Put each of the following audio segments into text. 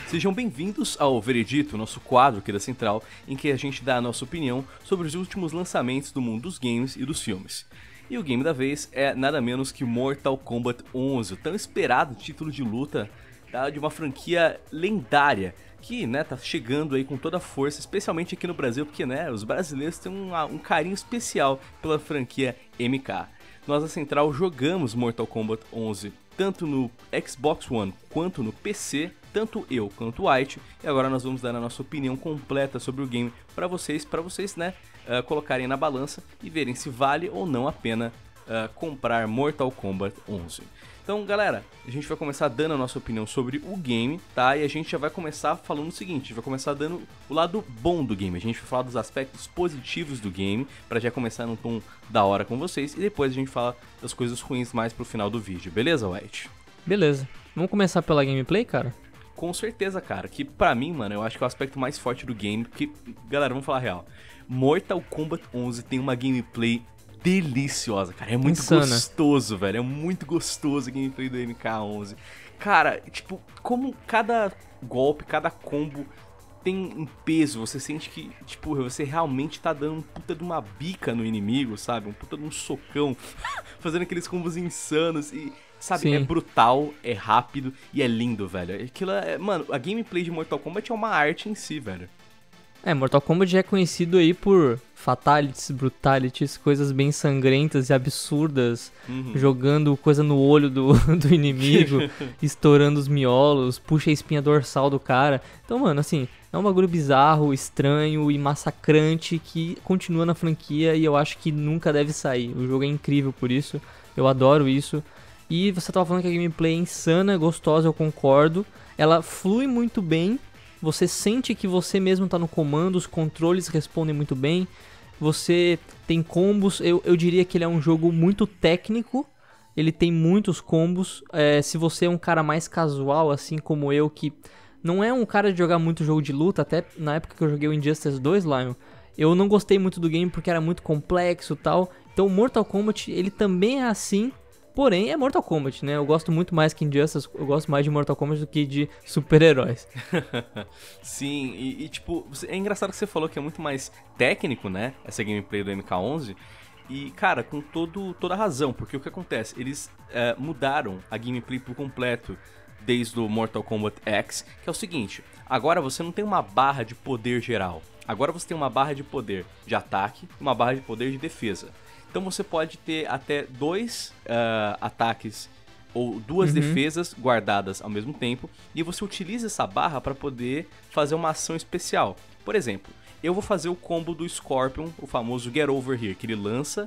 Sejam bem-vindos ao Veredito, nosso quadro aqui da Central, em que a gente dá a nossa opinião sobre os últimos lançamentos do mundo dos games e dos filmes. E o game da vez é nada menos que Mortal Kombat 11, o tão esperado título de luta de uma franquia lendária, que, tá chegando aí com toda a força, especialmente aqui no Brasil, porque, os brasileiros têm um carinho especial pela franquia MK. Nós, na Central, jogamos Mortal Kombat 11 tanto no Xbox One quanto no PC, tanto eu quanto o White, e agora nós vamos dar a nossa opinião completa sobre o game para vocês, colocarem na balança e verem se vale ou não a pena comprar Mortal Kombat 11. Então, galera, a gente vai começar dando a nossa opinião sobre o game, tá? E a gente já vai começar falando o seguinte, a gente vai começar dando o lado bom do game, a gente vai falar dos aspectos positivos do game, pra já começar num tom da hora com vocês, e depois a gente fala das coisas ruins mais pro final do vídeo, beleza, White? Beleza. Vamos começar pela gameplay, cara? Com certeza, cara, que pra mim, mano, eu acho que é o aspecto mais forte do game, porque, galera, vamos falar a real, Mortal Kombat 11 tem uma gameplay deliciosa, cara, é muito insana. Gostoso, velho, é muito gostoso a gameplay do MK11. Cara, tipo, como cada golpe, cada combo tem um peso, você sente que, tipo, você realmente tá dando um puta de uma bica no inimigo, sabe, um puta de um socão, fazendo aqueles combos insanos e, sabe, Sim. É brutal, é rápido e é lindo, velho. Aquilo mano, a gameplay de Mortal Kombat é uma arte em si, velho. Mortal Kombat é conhecido aí por fatalities, brutalities, coisas bem sangrentas e absurdas, jogando coisa no olho do inimigo, estourando os miolos, puxa a espinha dorsal do cara. Então, mano, assim, é um bagulho bizarro, estranho e massacrante que continua na franquia e eu acho que nunca deve sair. O jogo é incrível por isso, eu adoro isso. E você tava falando que a gameplay é insana, gostosa, eu concordo. Ela flui muito bem. Você sente que você mesmo tá no comando, os controles respondem muito bem, você tem combos, eu diria que ele é um jogo muito técnico, ele tem muitos combos, se você é um cara mais casual, assim como eu, que não é um cara de jogar muito jogo de luta, até na época que eu joguei o Injustice 2, Lion, eu não gostei muito do game porque era muito complexo e tal, então o Mortal Kombat, ele também é assim. Porém, é Mortal Kombat, né? Eu gosto muito mais que Injustice, eu gosto mais de Mortal Kombat do que de super-heróis. Sim, e tipo, é engraçado que você falou que é muito mais técnico, né? Essa gameplay do MK11. E, cara, com toda a razão, porque o que acontece? Eles mudaram a gameplay por completo desde o Mortal Kombat X, que é o seguinte, agora você não tem uma barra de poder geral, agora você tem uma barra de poder de ataque e uma barra de poder de defesa. Então você pode ter até dois ataques ou duas defesas guardadas ao mesmo tempo e você utiliza essa barra para poder fazer uma ação especial. Por exemplo, eu vou fazer o combo do Scorpion, o famoso Get Over Here, que ele lança,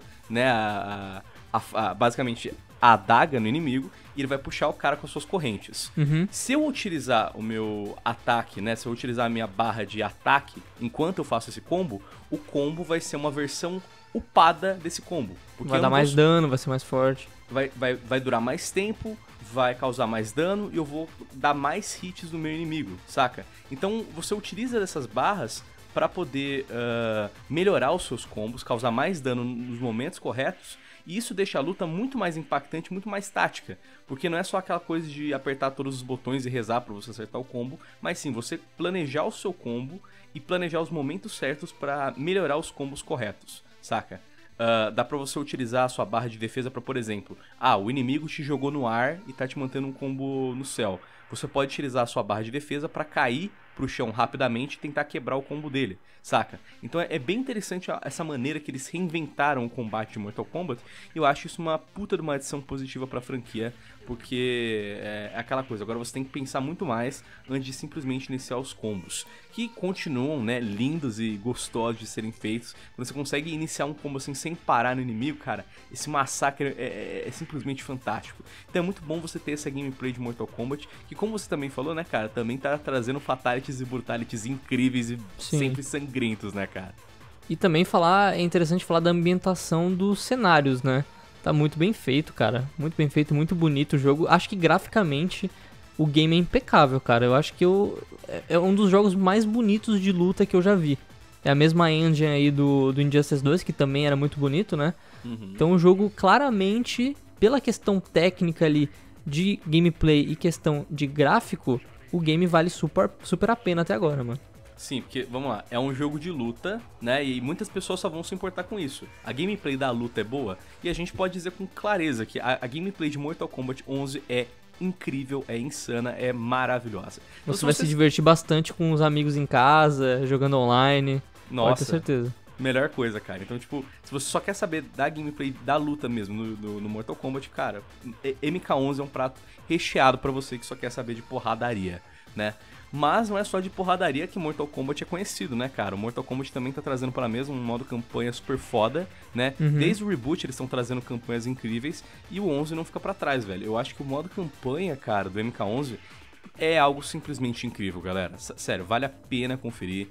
basicamente a adaga no inimigo e ele vai puxar o cara com as suas correntes. Se eu utilizar o meu ataque, se eu utilizar a minha barra de ataque enquanto eu faço esse combo, o combo vai ser uma versão upada desse combo. Porque vai dar mais dano, vai ser mais forte. Vai durar mais tempo, vai causar mais dano e eu vou dar mais hits no meu inimigo, saca? Então você utiliza dessas barras para poder melhorar os seus combos, causar mais dano nos momentos corretos. E isso deixa a luta muito mais impactante, muito mais tática. Porque não é só aquela coisa de apertar todos os botões e rezar pra você acertar o combo, mas sim, você planejar o seu combo e planejar os momentos certos para melhorar os combos corretos, saca? Dá pra você utilizar a sua barra de defesa pra, por exemplo, o inimigo te jogou no ar e tá te mantendo um combo no céu. Você pode utilizar a sua barra de defesa pra cair pro chão rapidamente e tentar quebrar o combo dele, saca? Então é bem interessante essa maneira que eles reinventaram o combate de Mortal Kombat e eu acho isso uma puta de uma adição positiva pra franquia, porque é aquela coisa, agora você tem que pensar muito mais antes de simplesmente iniciar os combos, que continuam, lindos e gostosos de serem feitos. Quando você consegue iniciar um combo assim sem parar no inimigo, cara, esse massacre é simplesmente fantástico. Então é muito bom você ter essa gameplay de Mortal Kombat, que como você também falou, cara, também tá trazendo fatalities e brutalities incríveis e sempre sangrentos, cara. E também é interessante falar da ambientação dos cenários, né? Tá muito bem feito, cara. Muito bem feito, muito bonito o jogo. Acho que graficamente o game é impecável, cara. Eu acho que é um dos jogos mais bonitos de luta que eu já vi. É a mesma engine aí do Injustice 2, que também era muito bonito, né? Então o jogo claramente, pela questão técnica ali de gameplay e questão de gráfico, o game vale super, super a pena até agora, mano. Sim, porque, vamos lá, é um jogo de luta, né, e muitas pessoas só vão se importar com isso. A gameplay da luta é boa, e a gente pode dizer com clareza que a gameplay de Mortal Kombat 11 é incrível, é insana, é maravilhosa. Então, Você vai se divertir bastante com os amigos em casa, jogando online. Nossa, pode ter certeza. Melhor coisa, cara. Então, tipo, se você só quer saber da gameplay da luta mesmo no Mortal Kombat, cara, MK11 é um prato recheado pra você que só quer saber de porradaria, né? Mas não é só de porradaria que Mortal Kombat é conhecido, né, cara? O Mortal Kombat também tá trazendo pra mesa um modo campanha super foda, né? Desde o reboot eles estão trazendo campanhas incríveis e o 11 não fica pra trás, velho. Eu acho que o modo campanha, cara, do MK11 é algo simplesmente incrível, galera. Sério, vale a pena conferir.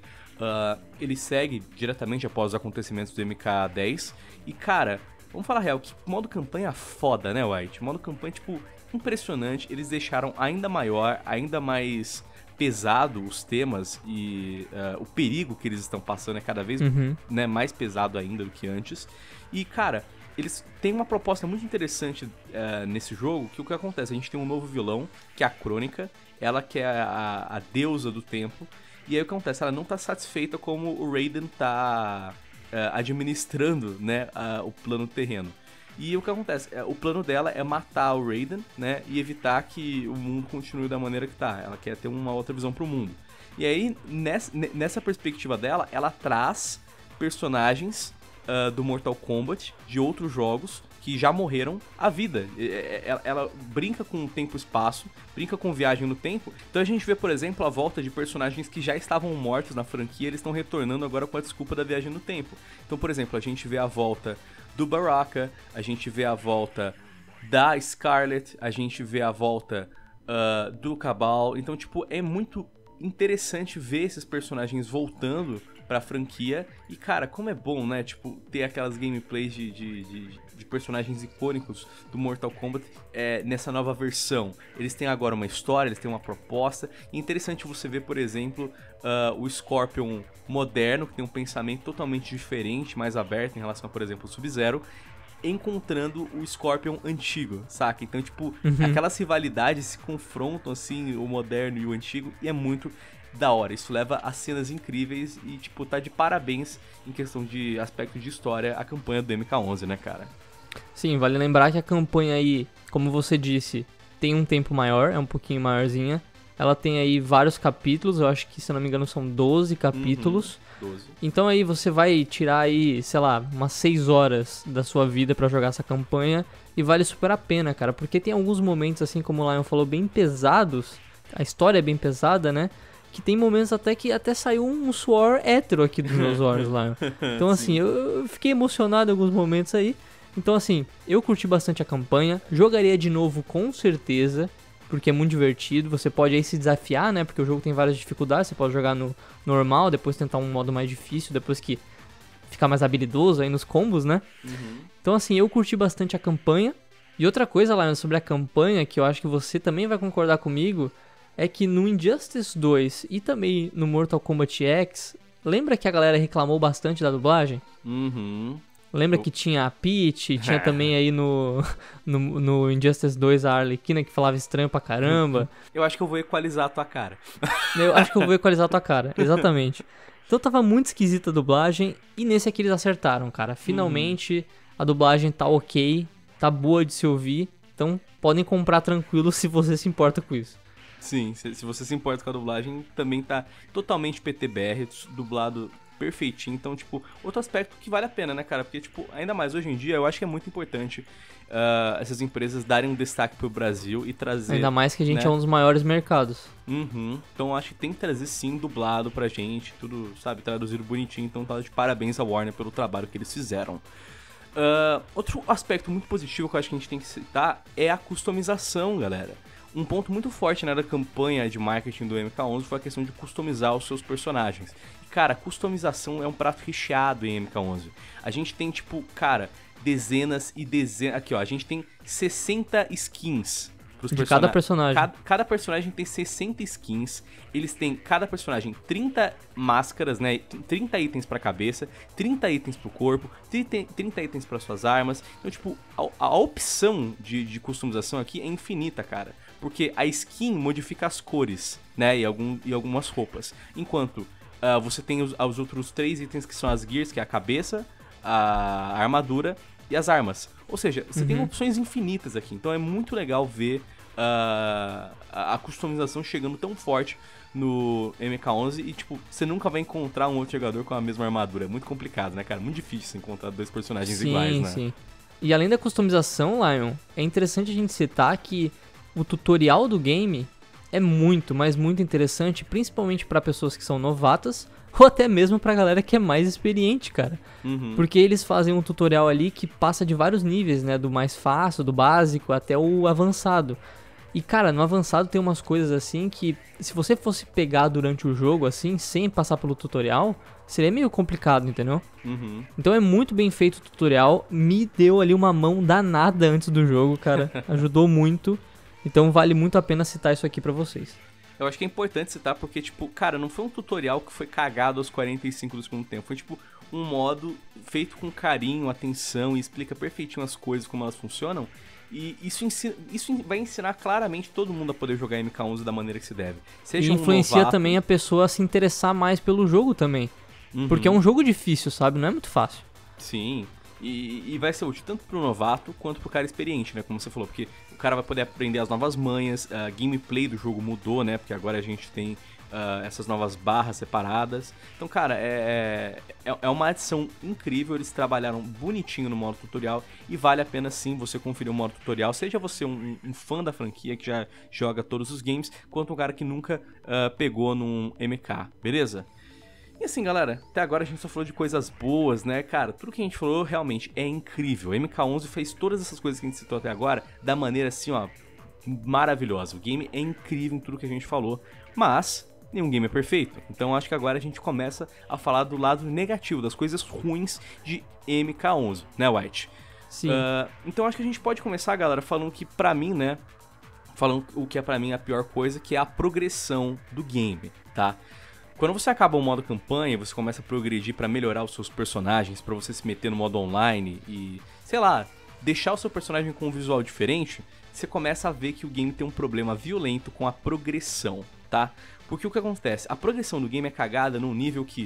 Ele segue diretamente após os acontecimentos do MK10 e, cara, vamos falar a real, que modo campanha foda, né, White? Modo campanha, tipo, impressionante. Eles deixaram ainda maior, ainda mais pesado os temas e o perigo que eles estão passando é cada vez né, mais pesado ainda do que antes. E, cara, eles têm uma proposta muito interessante nesse jogo, que o que acontece? A gente tem um novo vilão, que é a Crônica, ela que é a deusa do tempo, e aí o que acontece? Ela não tá satisfeita como o Raiden tá administrando, né, o plano terreno. E o que acontece? O plano dela é matar o Raiden, né? E evitar que o mundo continue da maneira que tá. Ela quer ter uma outra visão pro mundo. E aí, nessa perspectiva dela, ela traz personagens do Mortal Kombat, de outros jogos, que já morreram à vida. Ela brinca com o tempo e espaço, brinca com viagem no tempo. Então a gente vê, por exemplo, a volta de personagens que já estavam mortos na franquia, eles estão retornando agora com a desculpa da viagem no tempo. Então, por exemplo, a gente vê a volta do Baraka, a gente vê a volta da Scarlet, a gente vê a volta do Cabal. Então, tipo, é muito interessante ver esses personagens voltando pra franquia. E, cara, como é bom, né? Tipo, ter aquelas gameplays de personagens icônicos do Mortal Kombat nessa nova versão. Eles têm agora uma história, eles têm uma proposta. E é interessante você ver, por exemplo, o Scorpion moderno, que tem um pensamento totalmente diferente, mais aberto em relação a, por exemplo, o Sub-Zero, encontrando o Scorpion antigo, saca? Então, tipo, aquelas rivalidades se confrontam, assim, o moderno e o antigo, e é muito da hora. Isso leva a cenas incríveis e, tipo, tá de parabéns em questão de aspecto de história a campanha do MK11, né, cara? Sim, vale lembrar que a campanha aí, como você disse, tem um tempo maior, é um pouquinho maiorzinha. Ela tem aí vários capítulos, eu acho que, se eu não me engano, são 12 capítulos. 12. Então aí você vai tirar aí, sei lá, umas 6 horas da sua vida pra jogar essa campanha e vale super a pena, cara, porque tem alguns momentos, assim como o Lion falou, bem pesados, a história é bem pesada, né, que tem momentos até que até saiu um suor hétero aqui dos meus olhos, Lion. Então assim, eu fiquei emocionado em alguns momentos aí. Então assim, eu curti bastante a campanha, jogaria de novo com certeza, porque é muito divertido, você pode aí se desafiar, né, porque o jogo tem várias dificuldades, você pode jogar no normal, depois tentar um modo mais difícil, depois que ficar mais habilidoso aí nos combos, né. Então assim, eu curti bastante a campanha. E outra coisa, Lion, sobre a campanha, que eu acho que você também vai concordar comigo, é que no Injustice 2 e também no Mortal Kombat X, lembra que a galera reclamou bastante da dublagem? Lembra que tinha a Peach, tinha também aí no Injustice 2 a Arlequina que falava estranho pra caramba. Eu acho que eu vou equalizar a tua cara. Eu acho que eu vou equalizar a tua cara, exatamente. Então tava muito esquisita a dublagem e nesse aqui eles acertaram, cara. Finalmente a dublagem tá ok, tá boa de se ouvir, então podem comprar tranquilo se você se importa com isso. Sim, se você se importa com a dublagem, também tá totalmente PTBR, dublado perfeitinho. Então, tipo, outro aspecto que vale a pena, né, cara? Porque, tipo, ainda mais hoje em dia, eu acho que é muito importante essas empresas darem um destaque pro Brasil e trazer... Ainda mais que a gente, né, é um dos maiores mercados. Então, eu acho que tem que trazer, sim, dublado pra gente, tudo, sabe, traduzido bonitinho. Então, tá de parabéns à Warner pelo trabalho que eles fizeram. Outro aspecto muito positivo que eu acho que a gente tem que citar é a customização, galera. Um ponto muito forte, né, da campanha de marketing do MK11 foi a questão de customizar os seus personagens. E, cara, customização é um prato recheado em MK11. A gente tem, tipo, cara, dezenas e dezenas... Aqui, ó, a gente tem 60 skins pros de cada personagem. Cada personagem tem 60 skins. Eles têm, cada personagem, 30 máscaras, né? 30 itens pra cabeça, 30 itens pro corpo, 30 itens para suas armas. Então, tipo, a opção de customização aqui é infinita, cara. porque a skin modifica as cores, né, e algumas roupas. Enquanto você tem os outros 3 itens que são as gears, que é a cabeça, a armadura e as armas. Ou seja, você tem opções infinitas aqui. Então é muito legal ver a customização chegando tão forte no MK11 e, tipo, você nunca vai encontrar um outro jogador com a mesma armadura. É muito complicado, né, cara? Muito difícil você encontrar 2 personagens iguais, né? Sim. E além da customização, Lion, é interessante a gente citar que o tutorial do game é muito, mas muito interessante, principalmente para pessoas que são novatas ou até mesmo pra galera que é mais experiente, cara. Porque eles fazem um tutorial ali que passa de vários níveis, né? Do mais fácil, do básico até o avançado. E, cara, no avançado tem umas coisas assim que, se você fosse pegar durante o jogo, assim, sem passar pelo tutorial, seria meio complicado, entendeu? Então é muito bem feito o tutorial, me deu ali uma mão danada antes do jogo, cara, ajudou muito, então vale muito a pena citar isso aqui pra vocês. Eu acho que é importante citar porque, tipo, cara, não foi um tutorial que foi cagado aos 45 do segundo tempo, foi, tipo, um modo feito com carinho, atenção e explica perfeitinho as coisas, como elas funcionam. E isso vai ensinar claramente todo mundo a poder jogar MK11 da maneira que se deve. Seja e influencia também a pessoa a se interessar mais pelo jogo também. Porque é um jogo difícil, sabe? Não é muito fácil. Sim. E vai ser útil tanto pro novato quanto pro cara experiente, né? Como você falou. Porque o cara vai poder aprender as novas manhas. A gameplay do jogo mudou, né? Porque agora a gente tem essas novas barras separadas. Então, cara, é uma adição incrível. Eles trabalharam bonitinho no modo tutorial e vale a pena sim você conferir o modo tutorial. Seja você um fã da franquia que já joga todos os games, quanto um cara que nunca pegou num MK, beleza? E assim, galera, até agora a gente só falou de coisas boas, né? Cara, tudo que a gente falou realmente é incrível. O MK11 fez todas essas coisas que a gente citou até agora da maneira assim, ó, maravilhosa. O game é incrível em tudo que a gente falou, mas nenhum game é perfeito. Então acho que agora a gente começa a falar do lado negativo, das coisas ruins de MK11, né, White? Sim. Então acho que a gente pode começar, galera, falando que pra mim, né, falando o que é pra mim a pior coisa, que é a progressão do game, tá? Quando você acaba o modo campanha, você começa a progredir pra melhorar os seus personagens, pra você se meter no modo online e, sei lá, deixar o seu personagem com um visual diferente, você começa a ver que o game tem um problema violento com a progressão, tá? Porque o que acontece? A progressão do game é cagada num nível que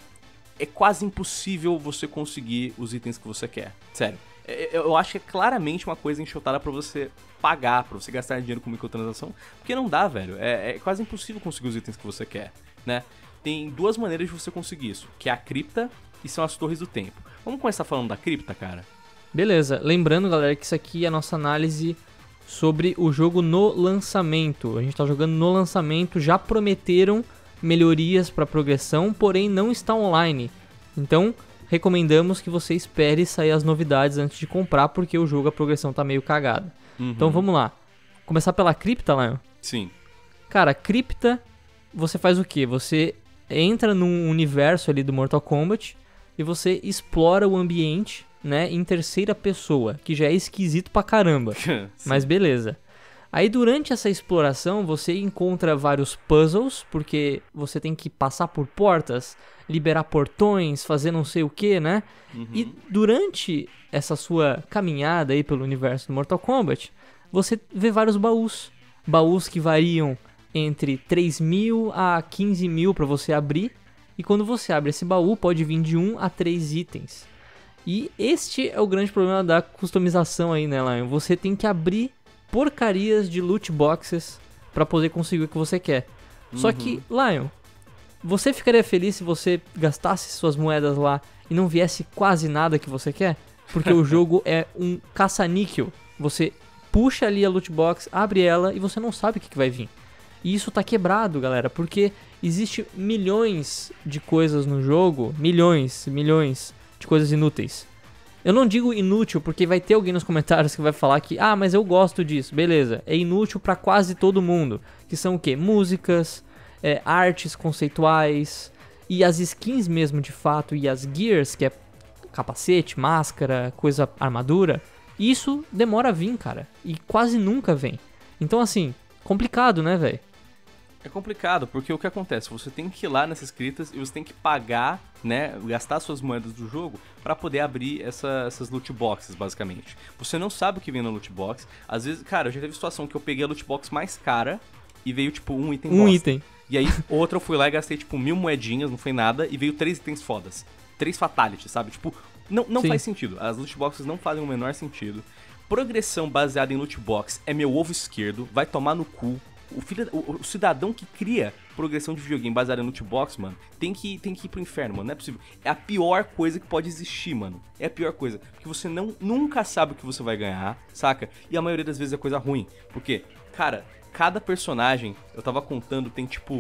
é quase impossível você conseguir os itens que você quer. Sério. Eu acho que é claramente uma coisa enxotada pra você pagar, pra você gastar dinheiro com microtransação, porque não dá, velho. É quase impossível conseguir os itens que você quer, né? Tem 2 maneiras de você conseguir isso, que é a cripta e são as torres do tempo. Vamos começar falando da cripta, cara? Beleza. Lembrando, galera, que isso aqui é a nossa análise sobre o jogo no lançamento. A gente tá jogando no lançamento, já prometeram melhorias pra progressão, porém não está online. Então, recomendamos que você espere sair as novidades antes de comprar, porque o jogo, a progressão tá meio cagada. Então vamos lá. Começar pela cripta, Lion? Sim. Cara, cripta, você faz o quê? Você entra num universo ali do Mortal Kombat e você explora o ambiente, né, em terceira pessoa, que já é esquisito pra caramba. Mas beleza. Aí durante essa exploração você encontra vários puzzles, porque você tem que passar por portas, liberar portões, fazer não sei o que, né? E durante essa sua caminhada aí pelo universo do Mortal Kombat, você vê vários baús. Baús que variam entre 3.000 a 15.000 para você abrir. E quando você abre esse baú, pode vir de 1 a 3 itens. E este é o grande problema da customização aí, né, Lion? Você tem que abrir porcarias de loot boxes para poder conseguir o que você quer. Só que, Lion, você ficaria feliz se você gastasse suas moedas lá e não viesse quase nada que você quer? Porque o jogo é um caça-níquel. Você puxa ali a loot box, abre ela e você não sabe o que vai vir. E isso tá quebrado, galera, porque existe milhões de coisas no jogo, milhões de coisas inúteis. Eu não digo inútil porque vai ter alguém nos comentários que vai falar que mas eu gosto disso. Beleza, é inútil pra quase todo mundo. Que são o quê? Músicas, artes conceituais e as skins mesmo de fato e as gears, que é capacete, máscara, coisa, armadura. Isso demora a vir, cara, e quase nunca vem. Então assim, complicado, né, velho? É complicado, porque o que acontece? Você tem que ir lá nessas criptas e você tem que pagar, né, gastar suas moedas do jogo pra poder abrir essas loot boxes, basicamente. Você não sabe o que vem na loot box. Às vezes, cara, eu já teve situação que eu peguei a loot box mais cara e veio, tipo, um item bosta. Item. E aí, outra eu fui lá e gastei, tipo, 1000 moedinhas, não foi nada, e veio 3 itens fodas. 3 fatalities, sabe? Tipo, não faz sentido. As loot boxes não fazem o menor sentido. Progressão baseada em loot box é meu ovo esquerdo, vai tomar no cu. O cidadão que cria progressão de videogame baseada em loot box, mano, tem que ir pro inferno, mano. Não é possível. É a pior coisa que pode existir, mano. É a pior coisa. Porque você nunca sabe o que você vai ganhar, saca? E a maioria das vezes é coisa ruim. Porque, cara, cada personagem, eu tava contando, tem tipo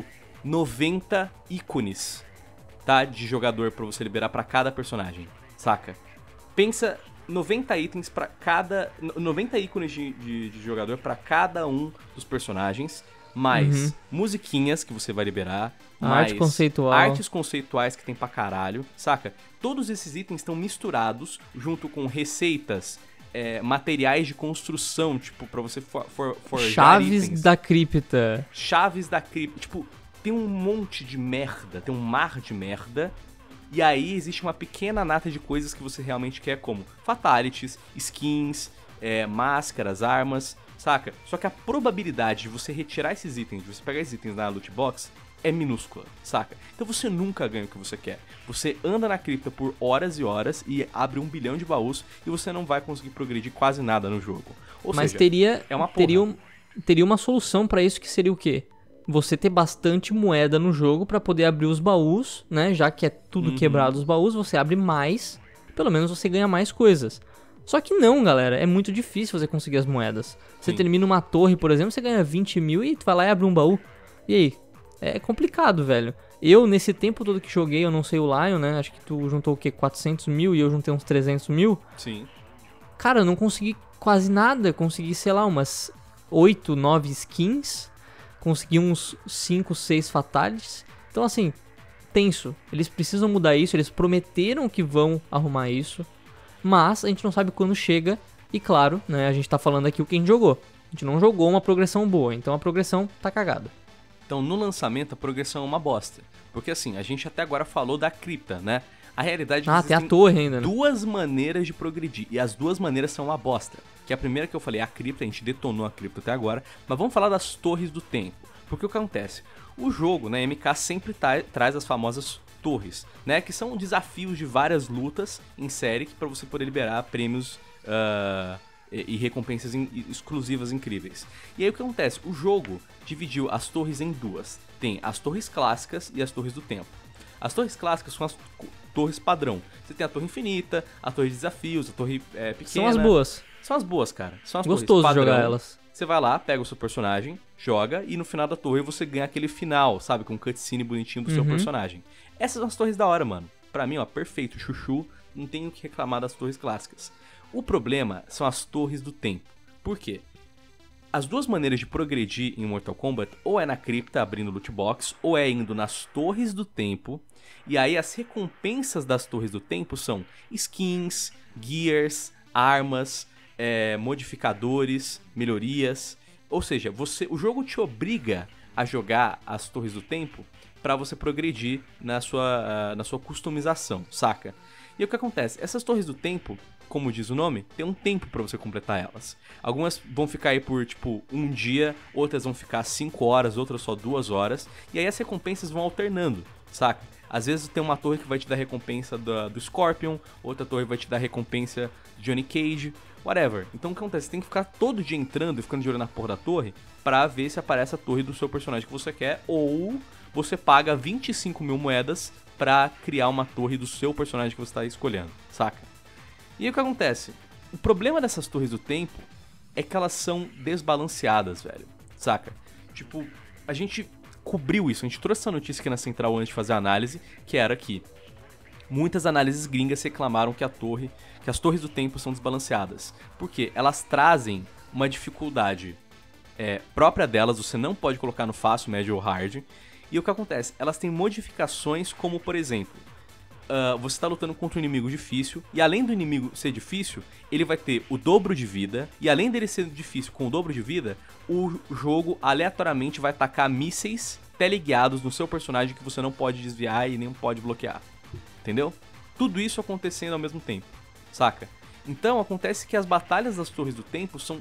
90 ícones, tá? De jogador pra você liberar pra cada personagem, saca? Pensa 90 itens para cada... 90 ícones de jogador pra cada um dos personagens, mais musiquinhas que você vai liberar, mais artes conceituais que tem pra caralho, saca? Todos esses itens estão misturados junto com receitas, materiais de construção, tipo, pra você forjar chaves itens. da cripta. Chaves da cripta. Tipo, tem um monte de merda, tem um mar de merda. E aí existe uma pequena nata de coisas que você realmente quer, como fatalities, skins, máscaras, armas, saca? Só que a probabilidade de você retirar esses itens, de você pegar esses itens na loot box, é minúscula, saca? Então você nunca ganha o que você quer. Você anda na cripta por horas e horas e abre 1 bilhão de baús e você não vai conseguir progredir quase nada no jogo. Ou Mas seja, é uma porra. teria uma solução pra isso, que seria o quê? Você ter bastante moeda no jogo pra poder abrir os baús, né? Já que é tudo quebrado os baús, você abre mais, pelo menos você ganha mais coisas. Só que não, galera, é muito difícil você conseguir as moedas. Você termina uma torre, por exemplo, você ganha 20 mil e tu vai lá e abre um baú. E aí? É complicado, velho. Eu, nesse tempo todo que joguei, eu não sei o Lion, né? Acho que tu juntou o quê? 400 mil e eu juntei uns 300 mil. Sim. Cara, eu não consegui quase nada. Consegui, sei lá, umas 8, 9 skins. Consegui uns 5, 6 fatalities. Então, assim, tenso. Eles precisam mudar isso. Eles prometeram que vão arrumar isso. Mas a gente não sabe quando chega. E claro, né, a gente tá falando aqui o que a gente jogou. A gente não jogou uma progressão boa. Então a progressão tá cagada. Então, no lançamento, a progressão é uma bosta. Porque, assim, a gente até agora falou da cripta, né? A realidade é que tem a torre ainda, né? duas maneiras de progredir. E as duas maneiras são uma bosta. Que a primeira que eu falei é a cripta, a gente detonou a cripta até agora. Mas vamos falar das torres do tempo. Porque o que acontece? O jogo, né, MK sempre traz as famosas torres, né? Que são desafios de várias lutas em série para você poder liberar prêmios e recompensas exclusivas incríveis. E aí o que acontece? O jogo dividiu as torres em duas. Tem as torres clássicas e as torres do tempo. As torres clássicas são as torres padrão. Você tem a torre infinita, a torre de desafios, a torre pequena. São as boas. São as boas, cara. São as gostoso torres padrão. Jogar elas. Você vai lá, pega o seu personagem, joga e no final da torre você ganha aquele final, sabe? Com um cutscene bonitinho do seu personagem. Essas são as torres da hora, mano. Pra mim, ó, perfeito. Chuchu, não tenho o que reclamar das torres clássicas. O problema são as torres do tempo. Por quê? As duas maneiras de progredir em Mortal Kombat ou é na cripta abrindo loot box, ou é indo nas torres do tempo. E aí as recompensas das torres do tempo são skins, gears, armas, modificadores, melhorias. Ou seja, o jogo te obriga a jogar as torres do tempo para você progredir na sua customização, saca? E o que acontece? Essas torres do tempo, como diz o nome, tem um tempo pra você completar elas. Algumas vão ficar aí por, tipo, um dia, outras vão ficar 5 horas, outras só 2 horas. E aí as recompensas vão alternando, saca? Às vezes tem uma torre que vai te dar recompensa do Scorpion, outra torre vai te dar recompensa de Johnny Cage, whatever. Então o que acontece? Você tem que ficar todo dia entrando e ficando de olho na porra da torre pra ver se aparece a torre do seu personagem que você quer, ou você paga 25 mil moedas pra criar uma torre do seu personagem que você tá escolhendo, saca? E aí o que acontece? O problema dessas torres do tempo é que elas são desbalanceadas, velho, saca? Tipo, a gente cobriu isso, a gente trouxe essa notícia aqui na Central antes de fazer a análise, que era que muitas análises gringas reclamaram que as torres do tempo são desbalanceadas. Porque elas trazem uma dificuldade própria delas, você não pode colocar no fácil, médio ou hard. E o que acontece? Elas têm modificações como, por exemplo, você está lutando contra um inimigo difícil, e além do inimigo ser difícil, ele vai ter o dobro de vida, e além dele ser difícil com o dobro de vida, o jogo aleatoriamente vai tacar mísseis teleguiados no seu personagem que você não pode desviar e nem pode bloquear. Entendeu? Tudo isso acontecendo ao mesmo tempo, saca? Então acontece que as batalhas das Torres do Tempo são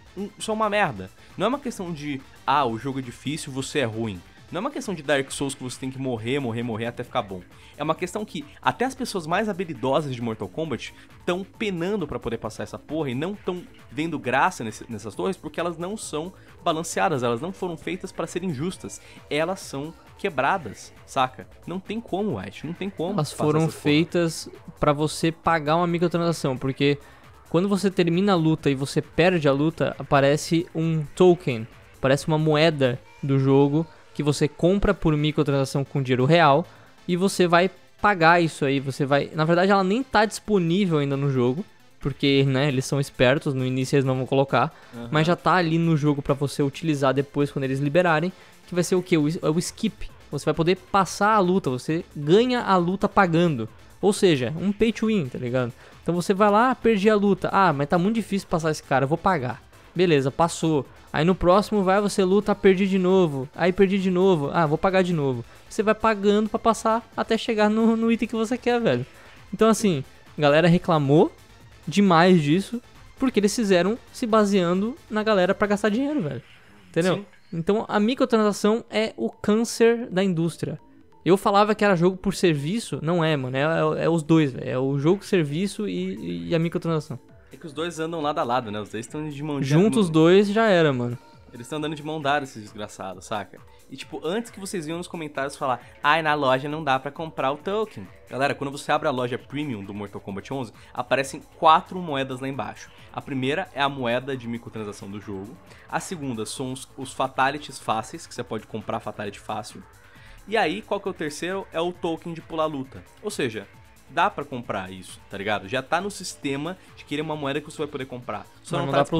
uma merda. Não é uma questão de, o jogo é difícil, você é ruim. Não é uma questão de Dark Souls que você tem que morrer até ficar bom. É uma questão que até as pessoas mais habilidosas de Mortal Kombat estão penando pra poder passar essa porra e não estão vendo graça nessas torres porque elas não são balanceadas, elas não foram feitas pra serem justas. Elas são quebradas, saca? Não tem como, White, não tem como. Elas foram feitas pra você pagar uma microtransação, porque quando você termina a luta e você perde a luta, aparece um token, aparece uma moeda do jogo que você compra por microtransação com dinheiro real e você vai pagar isso aí, na verdade ela nem tá disponível ainda no jogo, porque, né, eles são espertos, no início eles não vão colocar, mas já tá ali no jogo pra você utilizar depois quando eles liberarem, que vai ser o quê? O skip. Você vai poder passar a luta, você ganha a luta pagando. Ou seja, um pay to win, tá ligado? Então você vai lá, perdi a luta. Mas tá muito difícil passar esse cara, eu vou pagar. Beleza, passou. Aí no próximo você luta, perdi de novo. Aí perdi de novo. Vou pagar de novo. Você vai pagando pra passar até chegar no item que você quer, velho. Então assim, a galera reclamou demais disso, porque eles fizeram se baseando na galera pra gastar dinheiro, velho. Entendeu? Sim. Então a microtransação é o câncer da indústria. Eu falava que era jogo por serviço, não é, mano. É os dois, velho. É o jogo serviço e a microtransação. É que os dois andam lado a lado, né? Os dois estão de mão dada. Juntos os dois já era, mano. Eles estão andando de mão dada, esses desgraçados, saca? E tipo, antes que vocês viam nos comentários falar, na loja não dá pra comprar o token. Galera, quando você abre a loja Premium do Mortal Kombat 11, aparecem 4 moedas lá embaixo. A primeira é a moeda de microtransação do jogo. A segunda são os Fatalities fáceis, que você pode comprar Fatality fácil. E aí, qual que é o terceiro? É o token de pular luta. Ou seja, dá pra comprar isso, tá ligado? Já tá no sistema de querer uma moeda que você vai poder comprar. Só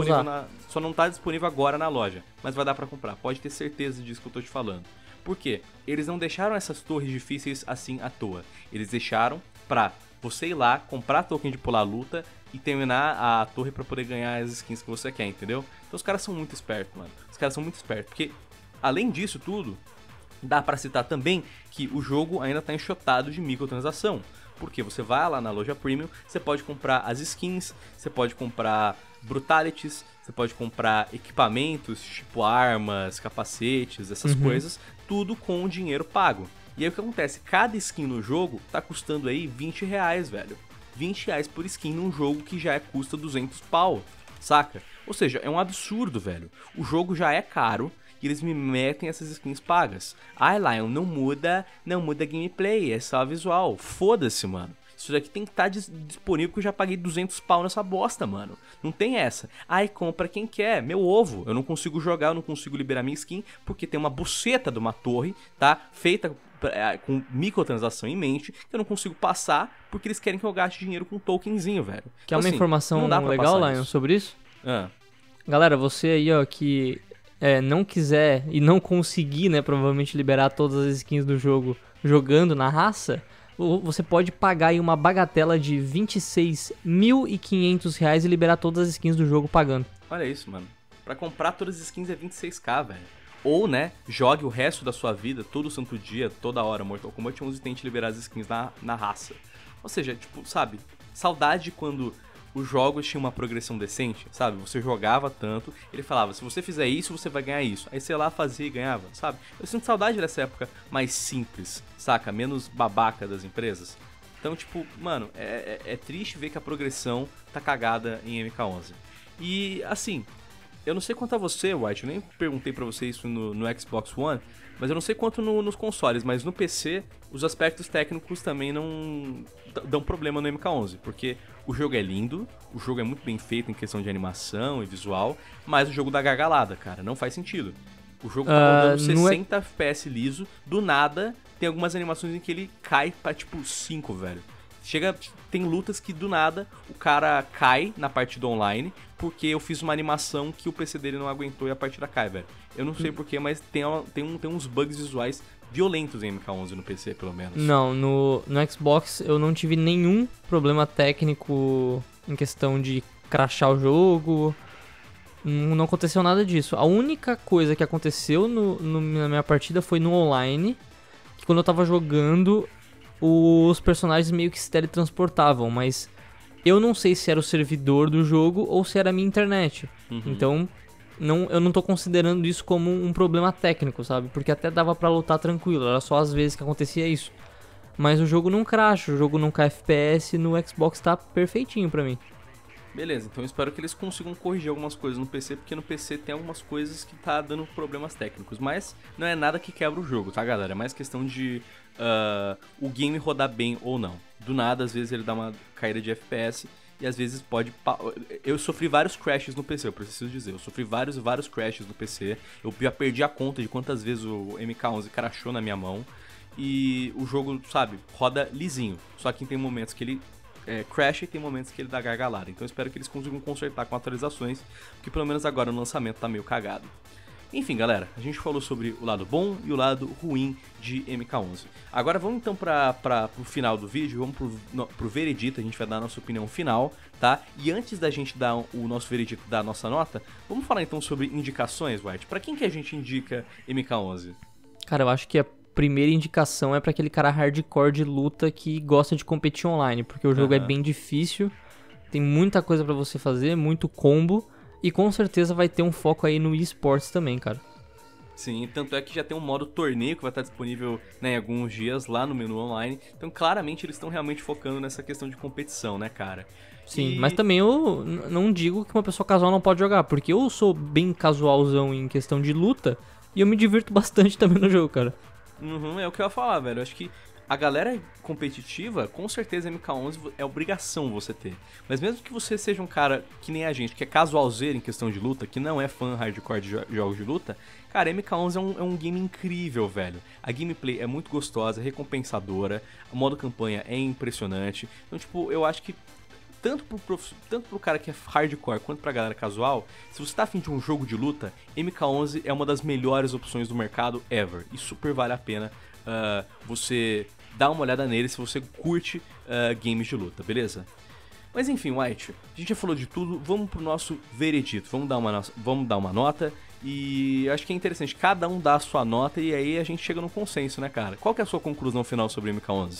não tá disponível agora na loja, mas vai dar pra comprar. Pode ter certeza disso que eu tô te falando. Por quê? Eles não deixaram essas torres difíceis assim à toa. Eles deixaram pra você ir lá, comprar token de pular luta e terminar a torre pra poder ganhar as skins que você quer, entendeu? Então os caras são muito espertos, mano. Os caras são muito espertos, porque além disso tudo, dá pra citar também que o jogo ainda tá enxotado de microtransação. Porque você vai lá na loja Premium, você pode comprar as skins, você pode comprar brutalities, você pode comprar equipamentos, tipo armas, capacetes, essas coisas, tudo com dinheiro pago. E aí o que acontece? Cada skin no jogo tá custando aí R$20, velho. R$20 por skin num jogo que já custa 200 pau, saca? Ou seja, é um absurdo, velho. O jogo já é caro e eles me metem essas skins pagas. Lion, não muda gameplay, é só visual. Foda-se, mano. Isso daqui tem que estar disponível porque eu já paguei 200 pau nessa bosta, mano. Não tem essa. Compra quem quer. Meu ovo. Eu não consigo jogar, eu não consigo liberar minha skin porque tem uma buceta de uma torre, tá? Feita com microtransação em mente, que eu não consigo passar porque eles querem que eu gaste dinheiro com um tokenzinho, velho. Que é uma informação legal, Lion, sobre isso? Galera, você aí, ó, que não quiser e não conseguir, né, provavelmente liberar todas as skins do jogo jogando na raça, você pode pagar aí uma bagatela de R$26.500 e liberar todas as skins do jogo pagando. Olha isso, mano. Pra comprar todas as skins é 26k, velho. Ou, né, jogue o resto da sua vida, todo santo dia, toda hora, Mortal Kombat 11 e tente liberar as skins na raça. Ou seja, tipo, sabe, saudade quando os jogos tinham uma progressão decente, sabe? Você jogava tanto, ele falava, se você fizer isso, você vai ganhar isso. Aí você lá fazia e ganhava, sabe? Eu sinto saudade dessa época mais simples, saca? Menos babaca das empresas. Então, tipo, mano, é triste ver que a progressão tá cagada em MK11. E, assim, eu não sei quanto a você, White, eu nem perguntei pra você isso no Xbox One, mas eu não sei quanto nos consoles, mas no PC, os aspectos técnicos também não dão problema no MK11, porque o jogo é lindo, o jogo é muito bem feito em questão de animação e visual, mas o jogo dá gargalada, cara, não faz sentido. O jogo tá rodando 60 FPS liso, do nada tem algumas animações em que ele cai pra tipo 5, velho. Tem lutas que do nada o cara cai na partida online porque eu fiz uma animação que o PC dele não aguentou e a partida cai, velho. Eu não sei porquê, mas tem uns bugs visuais violentos em MK11 no PC, pelo menos. Não, no Xbox eu não tive nenhum problema técnico em questão de crashar o jogo. Não aconteceu nada disso. A única coisa que aconteceu na minha partida foi no online, que quando eu tava jogando, os personagens meio que se teletransportavam, mas eu não sei se era o servidor do jogo ou se era a minha internet. Então, eu não tô considerando isso como um problema técnico, sabe? Porque até dava pra lutar tranquilo, era só às vezes que acontecia isso. Mas o jogo não crasha, o jogo não cai FPS, no Xbox tá perfeitinho pra mim. Beleza, então eu espero que eles consigam corrigir algumas coisas no PC, porque no PC tem algumas coisas que tá dando problemas técnicos, mas não é nada que quebra o jogo, tá, galera? É mais questão de o game rodar bem ou não. Do nada, às vezes ele dá uma caída de FPS e às vezes pode... Eu sofri vários crashes no PC, eu preciso dizer. Eu sofri vários crashes no PC. Eu já perdi a conta de quantas vezes o MK11 crashou na minha mão. E o jogo, sabe, roda lisinho. Só que tem momentos que ele crasha e tem momentos que ele dá gargalada. Então eu espero que eles consigam consertar com atualizações, porque pelo menos agora no lançamento tá meio cagado. Enfim, galera, a gente falou sobre o lado bom e o lado ruim de MK11. Agora vamos então pro final do vídeo, vamos pro veredito, a gente vai dar a nossa opinião final, tá? E antes da gente dar o nosso veredito, dar a nossa nota, vamos falar então sobre indicações, White. Pra quem que a gente indica MK11? Cara, eu acho que a primeira indicação é pra aquele cara hardcore de luta que gosta de competir online, porque o jogo é bem difícil, tem muita coisa pra você fazer, muito combo, e com certeza vai ter um foco aí no eSports também, cara. Sim, tanto é que já tem um modo torneio que vai estar disponível, né, em alguns dias lá no menu online, então claramente eles estão realmente focando nessa questão de competição, né, cara? Sim, mas também eu não digo que uma pessoa casual não pode jogar, porque eu sou bem casualzão em questão de luta, e eu me divirto bastante também no jogo, cara. É o que eu ia falar, velho. Eu acho que a galera competitiva, com certeza MK11 é obrigação você ter. Mas mesmo que você seja um cara que nem a gente, que é casualzeiro em questão de luta, que não é fã hardcore de jogos de luta, cara, MK11 é um game incrível, velho. A gameplay é muito gostosa, é recompensadora, o modo campanha é impressionante. Então, tipo, eu acho que tanto pro cara que é hardcore quanto pra galera casual, se você tá afim de um jogo de luta, MK11 é uma das melhores opções do mercado ever. E super vale a pena você dar uma olhada nele se você curte games de luta, beleza? Mas enfim, White, a gente já falou de tudo, vamos pro nosso veredito, vamos dar uma nota. E acho que é interessante, cada um dá a sua nota e aí a gente chega no consenso, né, cara? Qual que é a sua conclusão final sobre MK11?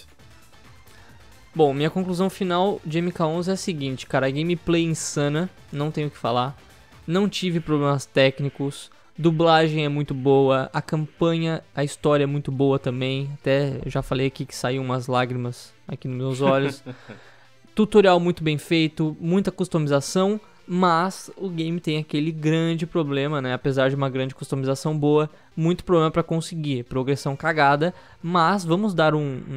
Bom, minha conclusão final de MK11 é a seguinte, cara, a gameplay insana, não tenho o que falar, não tive problemas técnicos, dublagem é muito boa, a campanha, a história é muito boa também, até já falei aqui que saiu umas lágrimas aqui nos meus olhos, tutorial muito bem feito, muita customização, mas o game tem aquele grande problema, né? Apesar de uma grande customização boa, muito problema para conseguir, progressão cagada, mas vamos dar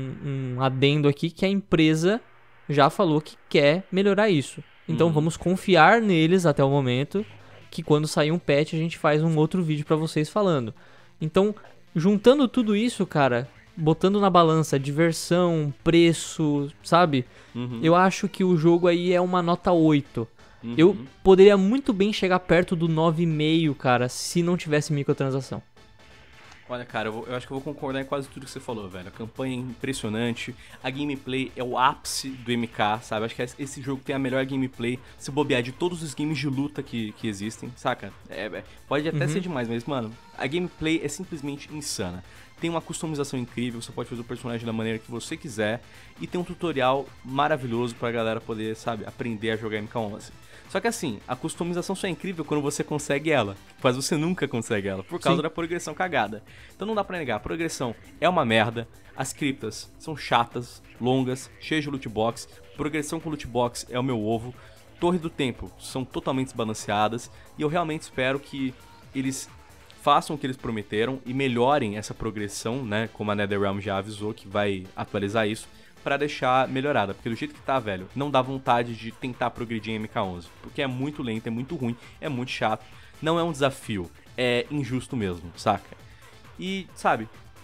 um adendo aqui que a empresa já falou que quer melhorar isso. Então vamos confiar neles até o momento, que quando sair um patch a gente faz um outro vídeo para vocês falando. Então, juntando tudo isso, cara, botando na balança diversão, preço, sabe? Eu acho que o jogo aí é uma nota 8. Eu poderia muito bem chegar perto do 9,5, cara, se não tivesse microtransação. Olha, cara, eu acho que eu vou concordar em quase tudo que você falou, velho. A campanha é impressionante, a gameplay é o ápice do MK, sabe? Acho que esse jogo tem a melhor gameplay, se bobear, de todos os games de luta que existem, saca? Pode até ser demais, mas, mano, a gameplay é simplesmente insana. Tem uma customização incrível, você pode fazer o personagem da maneira que você quiser, e tem um tutorial maravilhoso pra galera poder, sabe, aprender a jogar MK11. Só que assim, a customização só é incrível quando você consegue ela, mas você nunca consegue ela, por causa da progressão cagada. Então não dá pra negar, a progressão é uma merda, as criptas são chatas, longas, cheias de loot box, progressão com loot box é o meu ovo, Torre do Tempo são totalmente desbalanceadas, e eu realmente espero que eles façam o que eles prometeram e melhorem essa progressão, né, como a NetherRealm já avisou que vai atualizar isso, pra deixar melhorada, porque do jeito que tá, velho, não dá vontade de tentar progredir em MK11, porque é muito lento, é muito ruim, é muito chato, não é um desafio, é injusto mesmo, saca? E, sabe,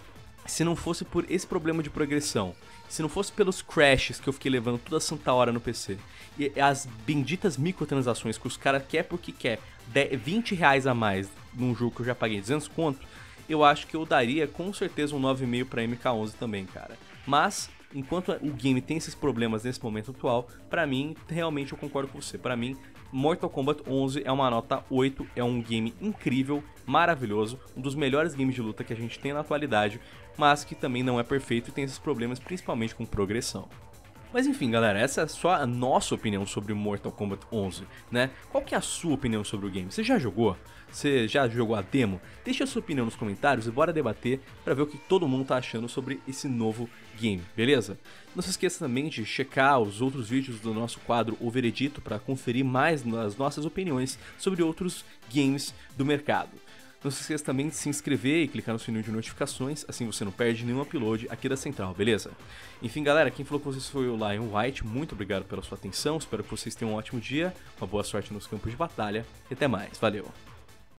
se não fosse por esse problema de progressão, se não fosse pelos crashes que eu fiquei levando toda santa hora no PC, e as benditas microtransações que os caras quer porque quer 20 reais a mais num jogo que eu já paguei 200 conto, eu acho que eu daria com certeza um 9,5 pra MK11 também, cara. Mas enquanto o game tem esses problemas nesse momento atual, pra mim, realmente eu concordo com você. Pra mim, Mortal Kombat 11 é uma nota 8, é um game incrível, maravilhoso, um dos melhores games de luta que a gente tem na atualidade, mas que também não é perfeito e tem esses problemas principalmente com progressão. Mas enfim, galera, essa é só a nossa opinião sobre Mortal Kombat 11, né? Qual que é a sua opinião sobre o game? Você já jogou? Você já jogou a demo? Deixa a sua opinião nos comentários e bora debater pra ver o que todo mundo tá achando sobre esse novo game, beleza? Não se esqueça também de checar os outros vídeos do nosso quadro O Veredito para conferir mais nas nossas opiniões sobre outros games do mercado. Não se esqueça também de se inscrever e clicar no sininho de notificações, assim você não perde nenhum upload aqui da Central, beleza? Enfim, galera, quem falou com vocês foi o Lion White, muito obrigado pela sua atenção, espero que vocês tenham um ótimo dia, uma boa sorte nos campos de batalha e até mais, valeu!